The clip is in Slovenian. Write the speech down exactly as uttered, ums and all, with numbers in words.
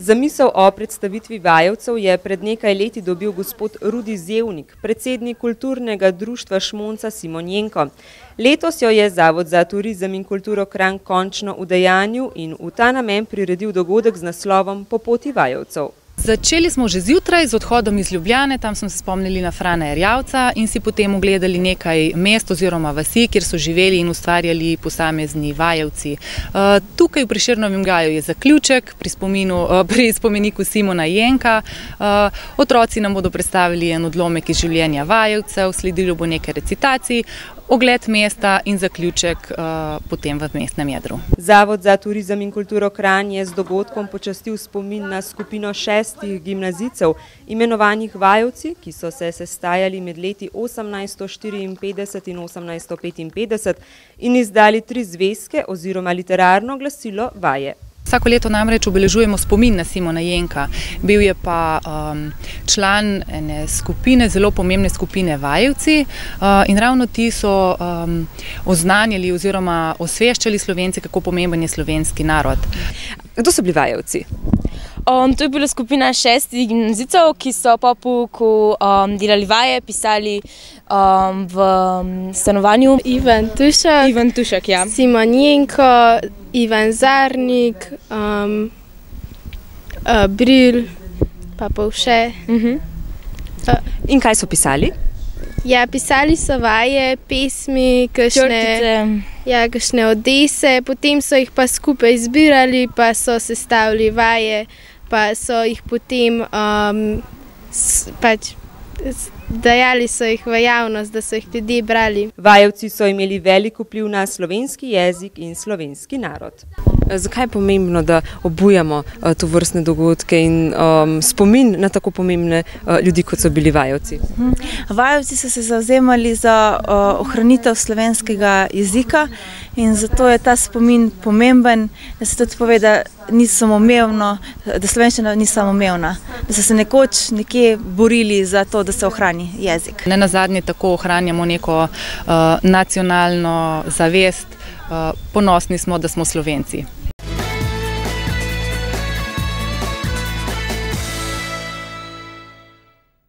Zamisel o predstavitvi vajevcev je pred nekaj leti dobil gospod Rudi Zevnik, predsednik kulturnega društva Šmonca Simonjenko. Letos jo je Zavod za turizem in kulturo Kranj končno udejanjil in v ta namen priredil dogodek z naslovom Po poti vajevcev. Začeli smo že zjutraj z odhodom iz Ljubljane, tam smo se spomnili na Frana Erjavca in si potem ogledali nekaj mest oziroma vasi, kjer so živeli in ustvarjali posamezni vajevci. Tukaj v Prešernovem gaju je zaključek pri, spominu, pri spomeniku Simona Jenka. Otroci nam bodo predstavili en odlomek iz življenja vajevcev, sledilo bo nekaj recitacij, ogled mesta in zaključek uh, potem v mestnem jedru. Zavod za turizem in kulturo Kranj je z dogodkom počastil spomin na skupino šestih gimnazijcev, imenovanih vajevci, ki so se sestajali med leti osemnajststo štiriinpetdeset in osemnajststo petinpetdeset in izdali tri zvezke oziroma literarno glasilo Vaje. Vsako leto namreč obeležujemo spomin na Simona Jenka. Bil je pa um, član ene skupine, zelo pomembne skupine Vajevci uh, in ravno ti so um, oznanjali oziroma osveščali Slovence, kako pomemben je slovenski narod. Kdo so bili Vajevci? Um, to je bila skupina šestih gimnazijcev, ki so po pouku um, delali vaje, pisali um, v stanovanju. Ivan Tušek, Ivan Tušek, ja. Simon Jenko, Ivan Zarnik, um, uh, Bril, pa Povše. Uh -huh. uh, In kaj so pisali? Ja, pisali so vaje, pesmi, kakšne, ja, kakšne odese, potem so jih pa skupaj zbirali, pa so sestavili vaje, pa so jih potem um, s, pač, dajali so jih v javnost, da so jih ljudje brali. Vajevci so imeli velik vpliv na slovenski jezik in slovenski narod. Zakaj je pomembno, da obujamo uh, to vrstne dogodke in um, spomin na tako pomembne uh, ljudi, kot so bili vajevci? Hmm. Vajevci so se zavzemali za uh, ohranitev slovenskega jezika in zato je ta spomin pomemben, da se tudi pove, da, ni samomevno, da slovenščina ni samoumevna, da so se nekoč nekje borili za to, da se ohrani jezik. Ne nazadnje tako ohranjamo neko uh, nacionalno zavest, uh, ponosni smo, da smo Slovenci.